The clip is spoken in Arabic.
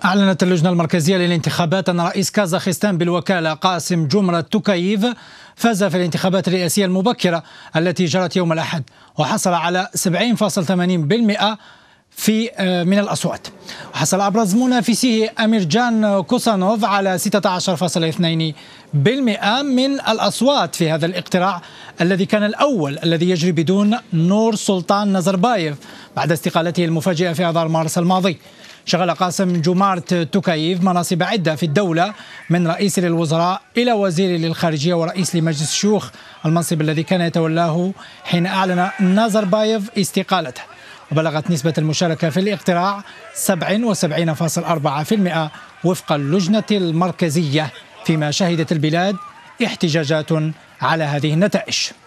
أعلنت اللجنة المركزية للانتخابات أن رئيس كازاخستان بالوكالة قاسم جومرت توكاييف فاز في الانتخابات الرئاسية المبكرة التي جرت يوم الأحد، وحصل على 70.80% من الأصوات. وحصل أبرز منافسيه أميرجان كوسانوف على 16.2% من الأصوات في هذا الاقتراع الذي كان الأول الذي يجري بدون نور سلطان نازربايف بعد استقالته المفاجئة في آذار مارس الماضي. شغل قاسم جومرت توكاييف مناصب عدة في الدولة، من رئيس للوزراء إلى وزير للخارجية ورئيس لمجلس الشيوخ، المنصب الذي كان يتولاه حين أعلن نازربايف استقالته. وبلغت نسبة المشاركة في الاقتراع 77.4% وفق اللجنة المركزية، فيما شهدت البلاد احتجاجات على هذه النتائج.